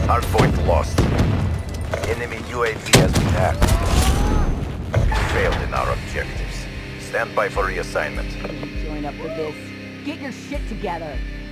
Hardpoint lost. Enemy UAV has been hacked. We failed in our objectives. Stand by for reassignment. Join up for this. Get your shit together.